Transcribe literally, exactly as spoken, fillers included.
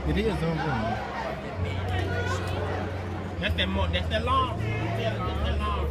It is on boom. That's that more. That's that long. Yeah, that's that long.